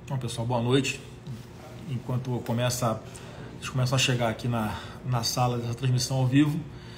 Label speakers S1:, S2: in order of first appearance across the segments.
S1: Bom, pessoal, boa noite. Enquanto eles começam a chegar aqui na sala dessa transmissão ao vivo,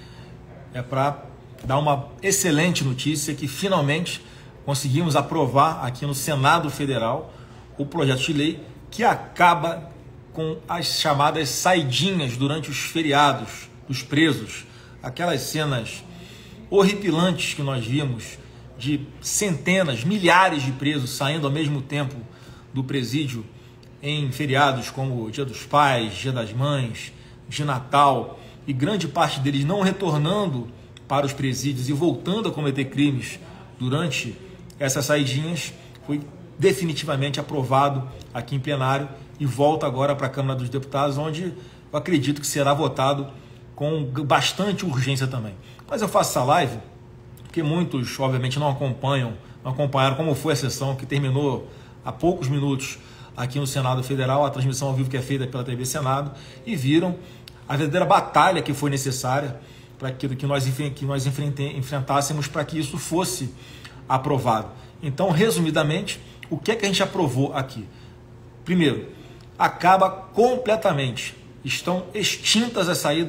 S1: é para dar uma excelente notícia que finalmente conseguimos aprovar aqui no Senado Federal o projeto de lei que acaba com as chamadas saidinhas durante os feriados dos presos, aquelas cenas horripilantes que nós vimos de centenas, milhares de presos saindo ao mesmo tempo do presídio em feriados como Dia dos Pais, Dia das Mães, de Natal, e grande parte deles não retornando para os presídios e voltando a cometer crimes durante essas saidinhas. Foi definitivamente aprovado aqui em plenário e volta agora para a Câmara dos Deputados, onde eu acredito que será votado com bastante urgência também. Mas eu faço essa live porque muitos, obviamente, não acompanharam como foi a sessão que terminou há poucos minutos aqui no Senado Federal, a transmissão ao vivo que é feita pela TV Senado, e viram a verdadeira batalha que foi necessária para que nós enfrentássemos para que isso fosse aprovado. Então, resumidamente, o que é que a gente aprovou aqui? Primeiro, acaba completamente, estão extintas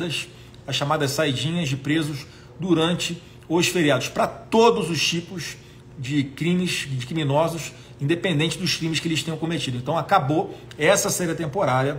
S1: as chamadas saidinhas de presos durante os feriados, para todos os tipos de crimes, de criminosos, independente dos crimes que eles tenham cometido. Então acabou essa série temporária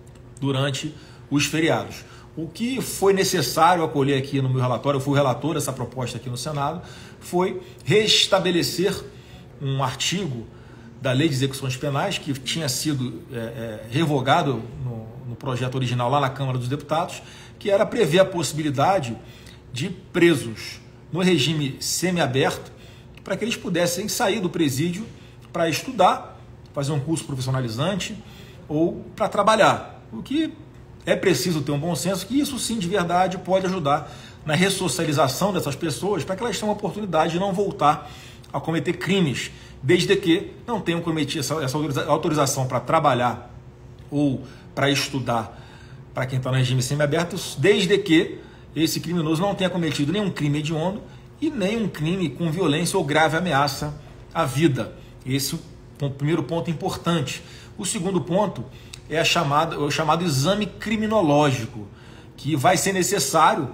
S1: durante os feriados. O que foi necessário acolher aqui no meu relatório, eu fui o relator dessa proposta aqui no Senado, foi restabelecer um artigo da Lei de Execuções Penais que tinha sido revogado no projeto original lá na Câmara dos Deputados, que era prever a possibilidade de presos no regime semiaberto para que eles pudessem sair do presídio para estudar, fazer um curso profissionalizante ou para trabalhar. O que é preciso ter um bom senso, que isso sim de verdade pode ajudar na ressocialização dessas pessoas para que elas tenham a oportunidade de não voltar a cometer crimes, desde que não tenham cometido essa autorização para trabalhar ou para estudar para quem está no regime semiaberto, desde que esse criminoso não tenha cometido nenhum crime hediondo e nem um crime com violência ou grave ameaça à vida. Esse é o primeiro ponto importante. O segundo ponto é o chamado exame criminológico, que vai ser necessário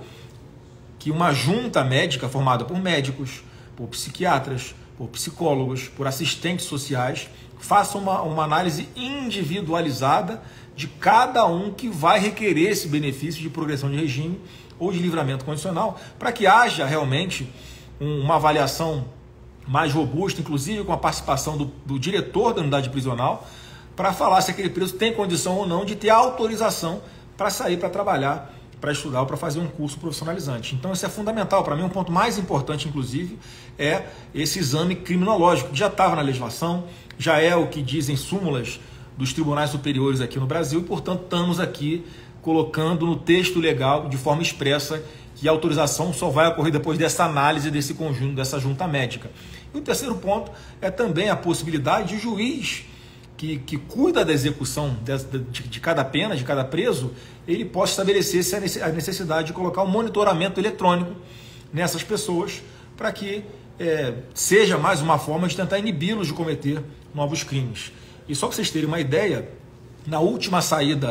S1: que uma junta médica formada por médicos, por psiquiatras, por psicólogos, por assistentes sociais, faça uma análise individualizada de cada um que vai requerer esse benefício de progressão de regime ou de livramento condicional, para que haja realmente uma avaliação mais robusta, inclusive com a participação do diretor da unidade prisional, para falar se aquele preso tem condição ou não de ter autorização para sair para trabalhar, para estudar ou para fazer um curso profissionalizante. Então isso é fundamental. Para mim, um ponto mais importante, inclusive, é esse exame criminológico, que já estava na legislação, já é o que dizem súmulas dos tribunais superiores aqui no Brasil, e, portanto, estamos aqui colocando no texto legal, de forma expressa, que a autorização só vai ocorrer depois dessa análise desse conjunto, dessa junta médica. E o terceiro ponto é também a possibilidade de juiz que cuida da execução de cada pena, de cada preso, ele possa estabelecer a necessidade de colocar um monitoramento eletrônico nessas pessoas para que seja mais uma forma de tentar inibi-los de cometer novos crimes. E só para vocês terem uma ideia, no último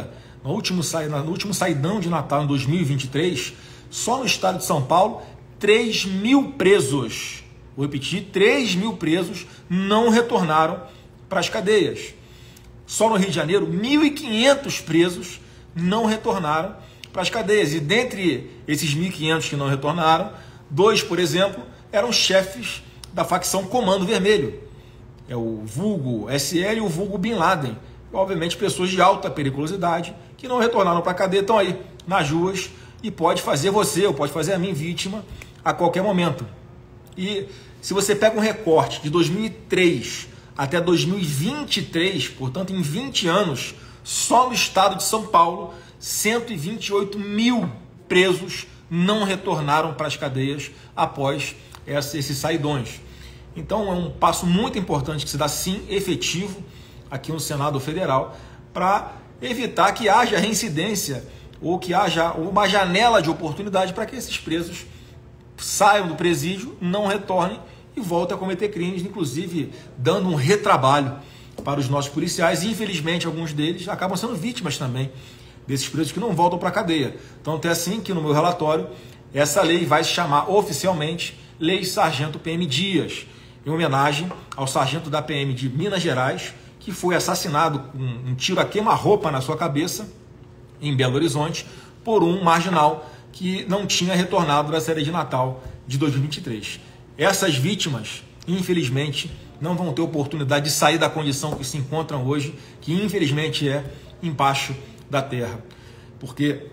S1: saidão de Natal em 2023, só no estado de São Paulo, 3.000 presos, vou repetir, 3.000 presos não retornaram para as cadeias. Só no Rio de Janeiro, 1.500 presos não retornaram para as cadeias. E dentre esses 1.500 que não retornaram, 2, por exemplo, eram chefes da facção Comando Vermelho. É o vulgo SL e o vulgo Bin Laden. Obviamente, pessoas de alta periculosidade que não retornaram para a cadeia, estão aí nas ruas e pode fazer você ou pode fazer a mim vítima a qualquer momento. E se você pega um recorte de 2003 até 2023, portanto em 20 anos, só no estado de São Paulo, 128.000 presos não retornaram para as cadeias após esses saidões. Então é um passo muito importante que se dá sim efetivo aqui no Senado Federal para evitar que haja reincidência ou que haja uma janela de oportunidade para que esses presos saiam do presídio, não retornem e voltem a cometer crimes, inclusive dando um retrabalho para os nossos policiais, e infelizmente alguns deles acabam sendo vítimas também desses presos que não voltam para a cadeia. Então é assim que no meu relatório essa lei vai se chamar oficialmente Lei Sargento PM Dias, em homenagem ao sargento da PM de Minas Gerais, que foi assassinado com um tiro a queima-roupa na sua cabeça, em Belo Horizonte, por um marginal que não tinha retornado da série de Natal de 2023. Essas vítimas, infelizmente, não vão ter oportunidade de sair da condição que se encontram hoje, que infelizmente é embaixo da terra. Porque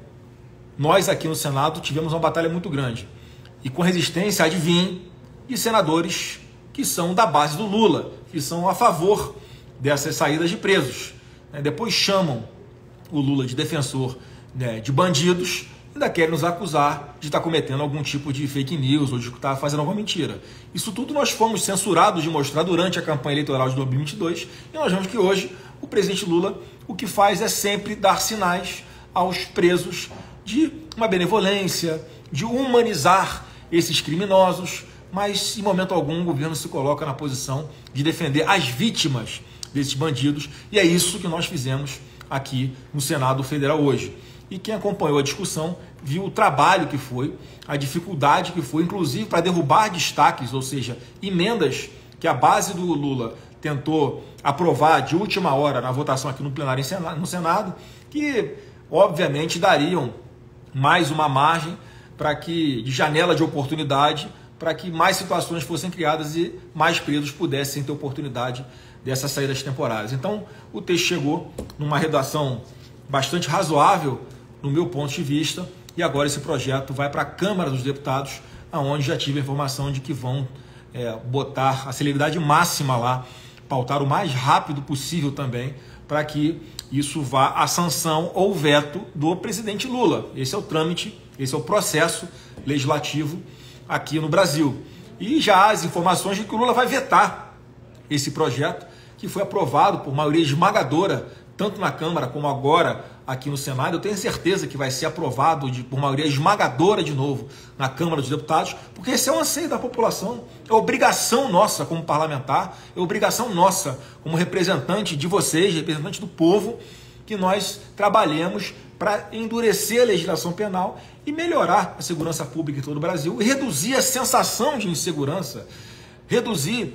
S1: nós aqui no Senado tivemos uma batalha muito grande. E com resistência, adivinhem, de senadores que são da base do Lula, que são a favor dessas saídas de presos. Depois chamam o Lula de defensor de bandidos, ainda querem nos acusar de estar cometendo algum tipo de fake news ou de estar fazendo alguma mentira. Isso tudo nós fomos censurados de mostrar durante a campanha eleitoral de 2022, e nós vemos que hoje o presidente Lula o que faz é sempre dar sinais aos presos de uma benevolência, de humanizar esses criminosos, mas em momento algum o governo se coloca na posição de defender as vítimas desses bandidos, e é isso que nós fizemos aqui no Senado Federal hoje. E quem acompanhou a discussão viu o trabalho que foi, a dificuldade que foi, inclusive para derrubar destaques, ou seja, emendas que a base do Lula tentou aprovar de última hora na votação aqui no plenário no Senado, que obviamente dariam mais uma margem para que, de janela de oportunidade, para que mais situações fossem criadas e mais presos pudessem ter oportunidade dessas saídas temporárias. Então, o texto chegou numa redação bastante razoável, no meu ponto de vista, e agora esse projeto vai para a Câmara dos Deputados, onde já tive a informação de que vão botar a celeridade máxima lá, pautar o mais rápido possível também, para que isso vá à sanção ou veto do presidente Lula. Esse é o trâmite, esse é o processo legislativo aqui no Brasil. E já há as informações de que o Lula vai vetar esse projeto, que foi aprovado por maioria esmagadora, tanto na Câmara como agora aqui no Senado. Eu tenho certeza que vai ser aprovado por maioria esmagadora de novo na Câmara dos Deputados, porque esse é o anseio da população, é obrigação nossa como parlamentar, é obrigação nossa como representante de vocês, representante do povo, que nós trabalhemos para endurecer a legislação penal e melhorar a segurança pública em todo o Brasil e reduzir a sensação de insegurança, reduzir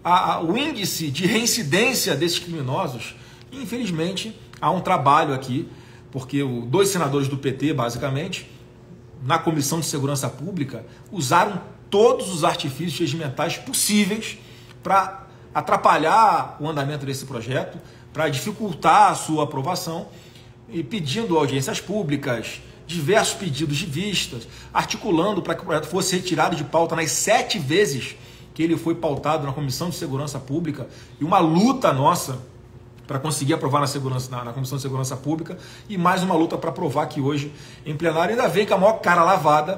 S1: o índice de reincidência desses criminosos. E, infelizmente, há um trabalho aqui, porque dois senadores do PT, basicamente, na Comissão de Segurança Pública, usaram todos os artifícios regimentais possíveis para atrapalhar o andamento desse projeto, para dificultar a sua aprovação, e pedindo audiências públicas, diversos pedidos de vistas, articulando para que o projeto fosse retirado de pauta nas 7 vezes que ele foi pautado na Comissão de Segurança Pública, e uma luta nossa para conseguir aprovar na Comissão de Segurança Pública, e mais uma luta para aprovar aqui hoje em plenário. Ainda vem com a maior cara lavada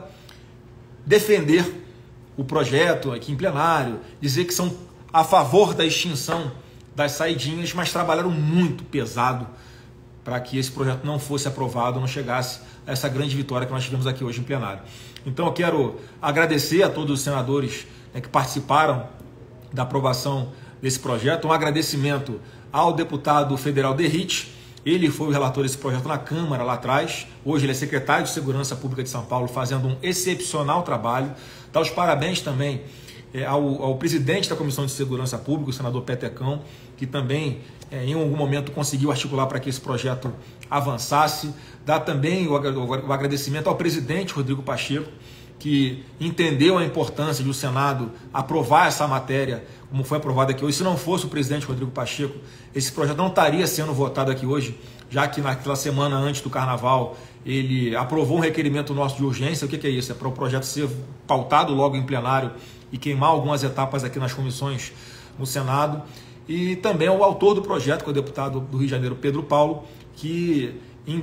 S1: defender o projeto aqui em plenário, dizer que são a favor da extinção das saidinhas, mas trabalharam muito pesado para que esse projeto não fosse aprovado, não chegasse a essa grande vitória que nós tivemos aqui hoje em plenário. Então eu quero agradecer a todos os senadores que participaram da aprovação desse projeto, um agradecimento ao deputado federal Derrite. Ele foi o relator desse projeto na Câmara lá atrás, hoje ele é secretário de Segurança Pública de São Paulo, fazendo um excepcional trabalho. Dá os parabéns também ao presidente da Comissão de Segurança Pública, o senador Petecão, que também em algum momento conseguiu articular para que esse projeto avançasse. Dá também o agradecimento ao presidente Rodrigo Pacheco, que entendeu a importância de o Senado aprovar essa matéria, como foi aprovada aqui hoje. Se não fosse o presidente Rodrigo Pacheco, esse projeto não estaria sendo votado aqui hoje, já que naquela semana antes do Carnaval ele aprovou um requerimento nosso de urgência. O que é isso? É para o projeto ser pautado logo em plenário e queimar algumas etapas aqui nas comissões no Senado. E também o autor do projeto, que é o deputado do Rio de Janeiro, Pedro Paulo, que em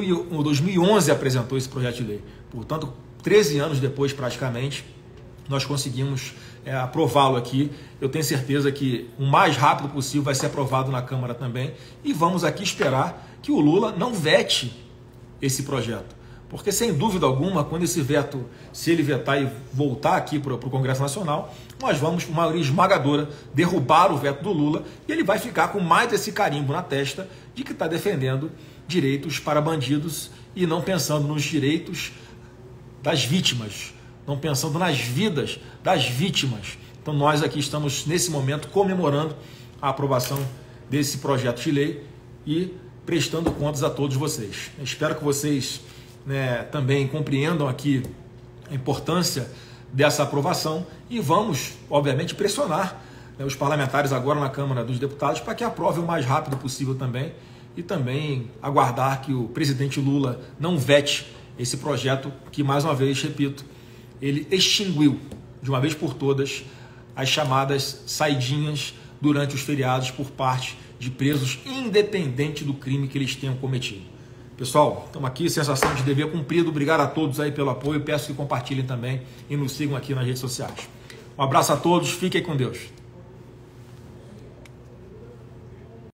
S1: 2011 apresentou esse projeto de lei. Portanto, 13 anos depois, praticamente, nós conseguimos aprová-lo aqui. Eu tenho certeza que o mais rápido possível vai ser aprovado na Câmara também. E vamos aqui esperar que o Lula não vete esse projeto, Porque, sem dúvida alguma, quando esse veto, se ele vetar e voltar aqui para o Congresso Nacional, nós vamos, por maioria esmagadora, derrubar o veto do Lula e ele vai ficar com mais esse carimbo na testa de que está defendendo direitos para bandidos e não pensando nos direitos das vítimas, não pensando nas vidas das vítimas. Então nós aqui estamos, nesse momento, comemorando a aprovação desse projeto de lei e prestando contas a todos vocês. Eu espero que vocês também compreendam aqui a importância dessa aprovação e vamos, obviamente, pressionar os parlamentares agora na Câmara dos Deputados para que aprovem o mais rápido possível também e também aguardar que o presidente Lula não vete esse projeto que, mais uma vez, repito, ele extinguiu de uma vez por todas as chamadas saidinhas durante os feriados por parte de presos, independente do crime que eles tenham cometido. Pessoal, estamos aqui, sensação de dever cumprido. Obrigado a todos aí pelo apoio. Peço que compartilhem também e nos sigam aqui nas redes sociais. Um abraço a todos, fiquem com Deus.